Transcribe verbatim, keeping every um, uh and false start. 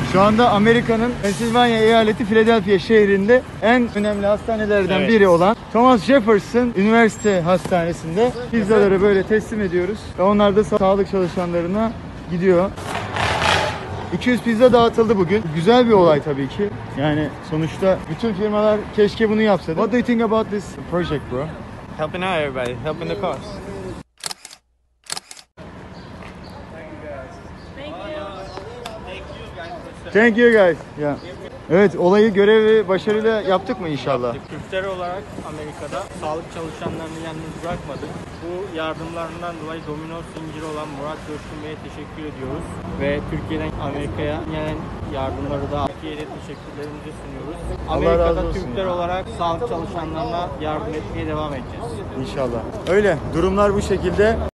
Şu anda Amerika'nın Pennsylvania eyaleti Philadelphia şehrinde en önemli hastanelerden Evet. biri olan Thomas Jefferson Üniversite Hastanesi'nde pizzaları böyle teslim ediyoruz. Ve onlar da sağlık çalışanlarına gidiyor. iki yüz pizza dağıtıldı bugün. Güzel bir olay tabii ki. Yani sonuçta bütün firmalar keşke bunu yapsa. What do you think about this project, bro? Helping out everybody, helping the cause. Thank you guys. Yeah. Evet, olayı görevi başarıyla yaptık mı inşallah? Türkler olarak Amerika'da sağlık çalışanlarını yalnız bırakmadık. Bu yardımlarından dolayı domino zinciri olan Murat Coşkun Bey'e teşekkür ediyoruz. Ve Türkiye'den Amerika'ya gelen yardımları da Türkiye'de teşekkürlerimizi sunuyoruz. Allah razı Amerika'da olsun Türkler ya. olarak sağlık çalışanlarına yardım etmeye devam edeceğiz. İnşallah. Öyle. Durumlar bu şekilde.